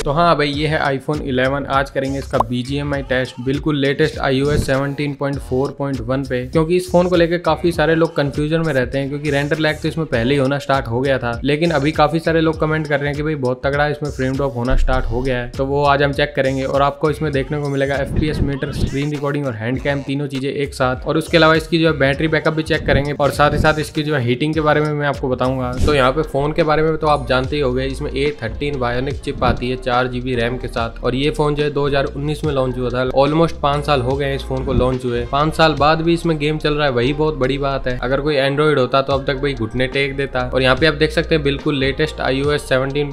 तो हाँ भाई, ये है iPhone 11। आज करेंगे इसका BGMI टेस्ट बिल्कुल लेटेस्ट iOS 17.4.1 पे, क्योंकि इस फोन को लेकर काफी सारे लोग कंफ्यूजन में रहते हैं, क्योंकि रेंडर लैग तो इसमें पहले ही होना स्टार्ट हो गया था, लेकिन अभी काफी सारे लोग कमेंट कर रहे हैं कि भाई बहुत तगड़ा इसमें फ्रेम ड्रॉप होना स्टार्ट हो गया है। तो वो आज हम चेक करेंगे और आपको इसमें देखने को मिलेगा FPS मीटर, स्क्रीन रिकॉर्डिंग और हैंड कैम, तीनों चीजें एक साथ। और उसके अलावा इसकी जो है बैटरी बैकअप भी चेक करेंगे और साथ ही साथ इसकी जो है हीटिंग के बारे में मैं आपको बताऊंगा। तो यहाँ पे फोन के बारे में तो आप जानते ही होंगे, इसमें A13 बायोनिक चिप आती है 4GB रैम के साथ। और ये फोन जो है 2019 में लॉन्च हुआ था। ऑलमोस्ट 5 साल हो गए हैं इस फोन को लॉन्च हुए। 5 साल बाद भी इसमें गेम चल रहा है, वही बहुत बड़ी बात है। अगर कोई एंड्रॉइड होता तो अब तक भाई घुटने टेक देता। और यहाँ पे आप देख सकते हैं बिल्कुल लेटेस्ट iOS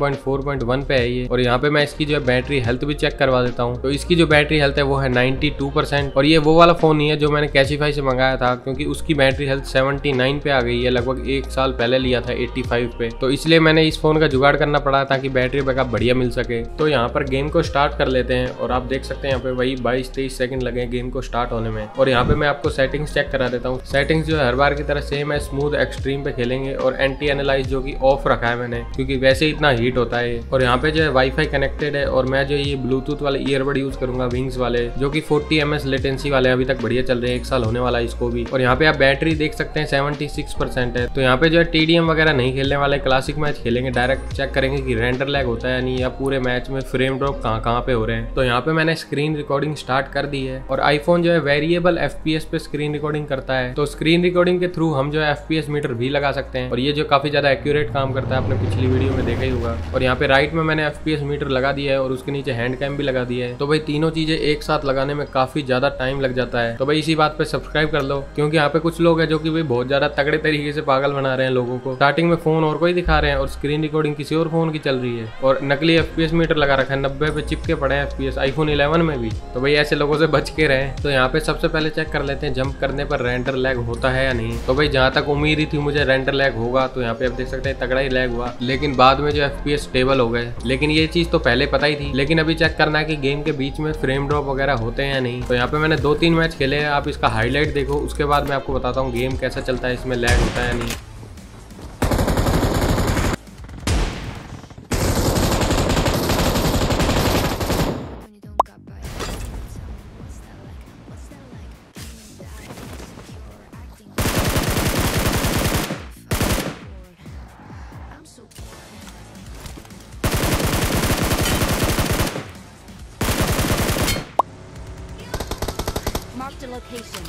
17.4.1 पे है ये। और यहाँ पे मैं इसकी जो है बैटरी हेल्थ भी चेक करवा देता हूँ। तो इसकी जो बैटरी हेल्थ है वो है 92%। और ये वो वाला फोन नहीं है जो मैंने कैशिफाई से मंगाया था, क्योंकि उसकी बैटरी हेल्थ 79 पे आ गई है। लगभग 1 साल पहले लिया था 85 पे। तो इसलिए मैंने इस फोन का जुगाड़ करना पड़ा ताकि बैटरी बैकअप बढ़िया मिल सके। तो यहाँ पर गेम को स्टार्ट कर लेते हैं और आप देख सकते हैं यहाँ पे वही 22-23 सेकंड लगे गेम को स्टार्ट होने में। और यहाँ पे मैं आपको सेटिंग्स चेक करा देता हूँ। सेटिंग्स जो है हर बार की तरह सेम है, स्मूथ एक्सट्रीम पे खेलेंगे और एंटी एनालाइज जो कि ऑफ रखा है मैंने, क्योंकि वैसे ही इतना हीट होता है। और यहाँ पे जो है वाईफाई कनेक्टेड है और मैं जो ये ब्लूटूथ वाले ईयरबड यूज करूंगा विंग्स वाले, जो कि 40 ms लेटेंसी वाले अभी तक बढ़िया चल रहे हैं, 1 साल होने वाला है इसको भी। और यहाँ पे आप बैटरी देख सकते हैं 76% है। तो यहाँ पे जो है TDM वगैरह नहीं खेलने वाले, क्लासिक मैच खेलेंगे, डायरेक्ट चेक करेंगे कि रेंडर लैग होता है या नहीं, या पूरे मैच में फ्रेम ड्रॉप कहाँ पे हो रहे हैं। तो यहाँ पे मैंने स्क्रीन रिकॉर्डिंग स्टार्ट कर दी है। और आईफोन जो है वेरिएबल FPS पे स्क्रीन रिकॉर्डिंग करता है। तो स्क्रीन रिकॉर्डिंग के थ्रू हम जो है FPS मीटर भी लगा सकते हैं, और ये जो काफी ज्यादा एक्यूरेट काम करता है, आपने पिछली वीडियो में देखा ही होगा। और यहाँ पे राइट में मैंने FPS मीटर लगा दिया है और उसके नीचे हैंड कैम भी लगा दिया है। तो भाई तीनों चीजें एक साथ लगाने में काफी ज्यादा टाइम लग जाता है। तो भाई इसी बात पे सब्सक्राइब कर लो, क्योंकि यहाँ पे कुछ लोग हैं जो कि भाई बहुत ज्यादा तगड़े तरीके से पागल बना रहे हैं लोगों को। स्टार्टिंग में फोन और कोई दिखा रहे हैं और स्क्रीन रिकॉर्डिंग किसी और फोन की चल रही है, और नकली FPS मीटर लगा रखा है, 90 पे चिपके पड़े हैं FPS iPhone 11 में भी। तो भाई ऐसे लोगों से बच के रहें। तो यहाँ पे सबसे पहले चेक कर लेते हैं जंप करने पर रेंडर लैग होता है या नहीं। तो भाई जहाँ तक उम्मीद ही थी मुझे रेंडर लैग होगा, तो यहाँ पे आप देख सकते हैं तगड़ा ही लैग हुआ, लेकिन बाद में जो FPS स्टेबल हो गए। लेकिन ये चीज तो पहले पता ही थी, लेकिन अभी चेक करना है कि गेम के बीच में फ्रेम ड्रॉप वगैरह होते हैं या नहीं। तो यहाँ पे मैंने 2-3 मैच खेले हैं, आप इसका हाईलाइट देखो, उसके बाद मैं आपको बताता हूँ गेम कैसा चलता है, इसमें लैग होता है या नहीं। Marked a location.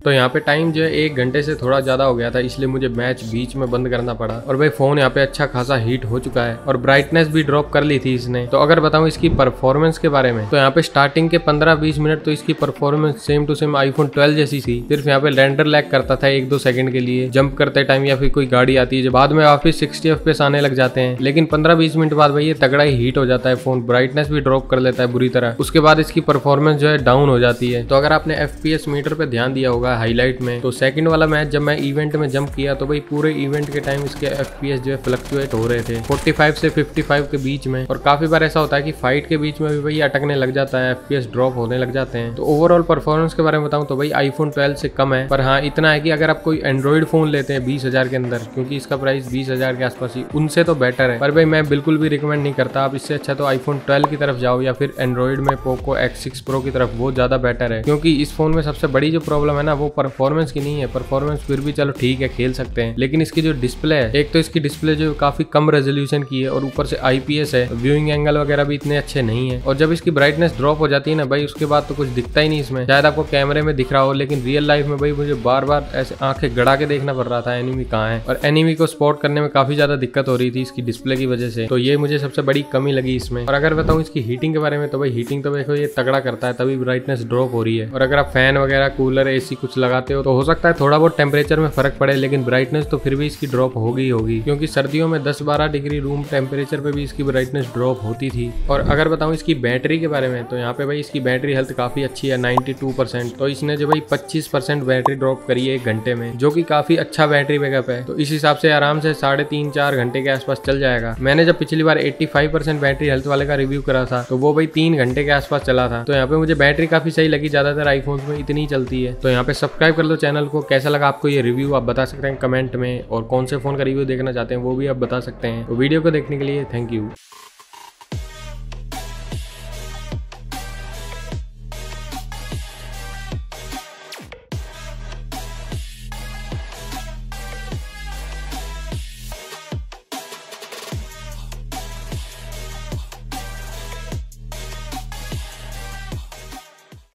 तो यहाँ पे टाइम जो है 1 घंटे से थोड़ा ज्यादा हो गया था, इसलिए मुझे मैच बीच में बंद करना पड़ा। और भाई फोन यहाँ पे अच्छा खासा हीट हो चुका है और ब्राइटनेस भी ड्रॉप कर ली थी इसने। तो अगर बताऊं इसकी परफॉर्मेंस के बारे में, तो यहाँ पे स्टार्टिंग के 15-20 मिनट तो इसकी performance same to same iPhone 12 जैसी थी। सिर्फ यहाँ पे रेंडर लैग करता था 1-2 सेकंड के लिए जंप करते टाइम, या फिर कोई गाड़ी आती है जो बाद में वापस 60 FPS आने लग जाते हैं। लेकिन 15-20 मिनट बाद भाई ये तगड़ा ही हीट हो जाता है फोन, ब्राइटनेस भी ड्रॉप कर लेता है बुरी तरह। उसके बाद इसकी परफॉर्मेंस जो है डाउन हो जाती है। तो अगर आपने FPS मीटर पे ध्यान दिया होगा हाईलाइट में, तो सेकंड वाला मैच जब मैं इवेंट में जंप किया तो भाई पूरे इवेंट के टाइम इसके FPS जो है फ्लक्चुएट हो रहे थे 45 से 55 के बीच में। और काफी बार ऐसा होता है कि फाइट के बीच में भी भाई अटकने लग जाता है, FPS ड्रॉप होने लग जाते हैं। तो ओवरऑल परफॉर्मेंस के बारे में बताऊं तो भाई आईफोन 12 से कम है, पर हाँ इतना है कि अगर आप कोई एंड्रॉइड फोन लेते हैं 20,000 के अंदर, क्योंकि इसका प्राइस 20,000 के आसपास ही, उनसे तो बेटर है। पर भाई मैं बिल्कुल भी रिकमेंड नहीं करता। आप इससे अच्छा तो आईफोन 12 की तरफ जाओ या फिर एंड्रॉइड में पोको X6 Pro की तरफ, वो ज्यादा बेटर है। क्योंकि इस फोन में सबसे बड़ी जो प्रॉब्लम है ना, वो परफॉर्मेंस की नहीं है। परफॉर्मेंस फिर भी चलो ठीक है, खेल सकते हैं, लेकिन इसकी जो डिस्प्ले है, एक तो इसकी डिस्प्ले जो काफी कम रेजोल्यूशन की है और ऊपर से IPS है, व्यूइंग एंगल वगैरह भी इतने अच्छे नहीं है। और जब इसकी ब्राइटनेस ड्रॉप हो जाती है ना भाई, उसके बाद तो कुछ दिखता ही नहीं इसमें। शायद आपको कैमरे में दिख रहा हो, लेकिन रियल लाइफ में भाई मुझे बार बार ऐसे आंखें गड़ा के देखना पड़ रहा था एनिमी कहाँ है। और एनिमी को स्पॉट करने में काफी ज्यादा दिक्कत हो रही थी इसकी डिस्प्ले की वजह से। तो ये मुझे सबसे बड़ी कमी लगी इसमें। और अगर बताऊं इसकी हीटिंग के बारे में, तो भाई हीटिंग तो देखो ये तगड़ा करता है, तभी ब्राइटनेस ड्रॉप हो रही है। और अगर आप फैन वगैरह, कूलर, AC कुछ लगाते हो तो हो सकता है थोड़ा बहुत टेम्परेचर में फर्क पड़े, लेकिन ब्राइटनेस तो फिर भी इसकी ड्रॉप होगी होगी, क्योंकि सर्दियों में 10-12 डिग्री रूम टेम्परेचर पे भी इसकी ब्राइटनेस ड्रॉप होती थी। और अगर बताऊं इसकी बैटरी के बारे में, तो यहाँ पे भाई इसकी बैटरी हेल्थ काफी अच्छी है, 92%। तो इसने जो भाई 25% बैटरी ड्रॉप करी है 1 घंटे में, जो कि काफी अच्छा बैटरी बैकअप है। तो इस हिसाब से आराम से 3.5-4 घंटे के आसपास चल जाएगा। मैंने जब पिछली बार 85% बैटरी हेल्थ वाले का रिव्यू करा था, तो वो भाई 3 घंटे के आसपास चला था। तो यहाँ पे मुझे बैटरी काफी सही लगी, ज्यादातर आईफोन में इतनी चलती है। तो यहाँ पे सब्सक्राइब कर लो चैनल को। कैसा लगा आपको ये रिव्यू आप बता सकते हैं कमेंट में, और कौन से फोन का रिव्यू देखना चाहते हैं वो भी आप बता सकते हैं। तो वीडियो को देखने के लिए थैंक यू।